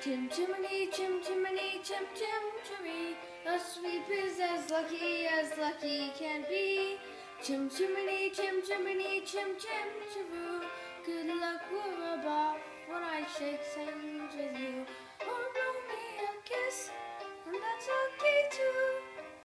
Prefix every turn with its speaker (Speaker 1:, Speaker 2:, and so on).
Speaker 1: Chim chimney, chim chimney, chim chim chimney. A sweep is as lucky can be. Chim chimney, chim chimney, chim chim chiroo. Good luck, we're above when I shake hands with you.